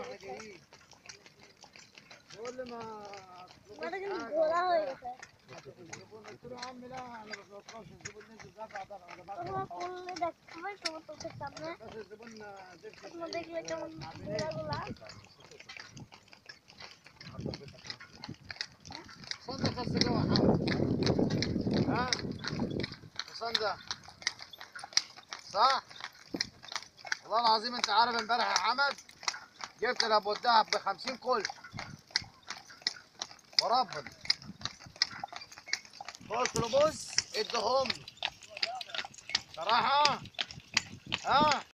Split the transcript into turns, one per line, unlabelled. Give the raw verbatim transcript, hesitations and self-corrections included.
بقول لي ما
الراجل جوه هي
قلت له يا عم لا انا ما بتوقفش الزبون نزل دفع دفع انا
هو
دفعت
كل ده كمان وانت بتستعمل
بس الزبون زفت
اسمه دجلة كمان الراجل
صندة خاصة جوا يا حمد ها صندة صح والله العظيم انت عارف امبارح يا حمد جبت لابو الدهب ب خمسين كل وربنا قلت له بص ادهم صراحة ها